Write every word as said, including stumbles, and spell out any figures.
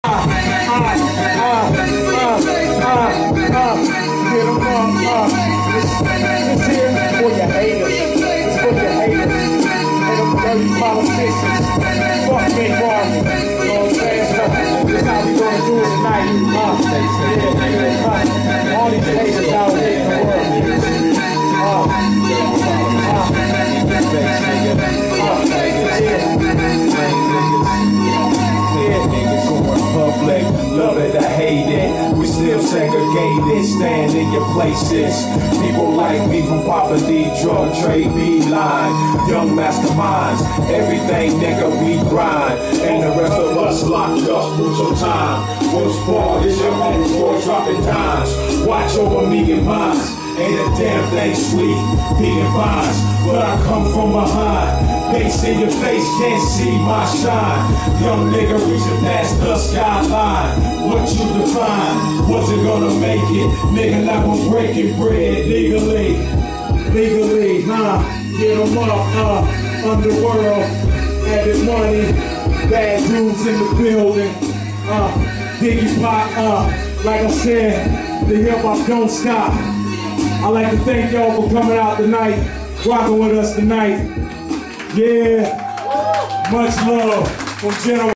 Politicians, fuck Big Marvin, you know what I'm saying? So, this how we gonna do it tonight. Uh, yeah, uh, all these haters out there in the world. Uh, Public, love it, I hate it. We still segregated, stand in your places. People like me from Papa D, drug trade, B-line, young masterminds. Everything, nigga, we grind. And the rest of us locked up, mucho time. What's for is your own boy dropping dimes. Watch over me and mine. Ain't a damn thing sweet, being bonds. But I come from behind. Bass in your face, can't see my shine. Young nigga reaching past the skyline. What you define? Was it gonna make it? Nigga, now I'm breaking bread legally. Legally, huh? Get them up, uh, underworld. Added money, bad dudes in the building. Uh, Diggy Pop, uh, like I said, the hip hop don't stop. I'd like to thank y'all for coming out tonight, rocking with us tonight. Yeah, much love from General.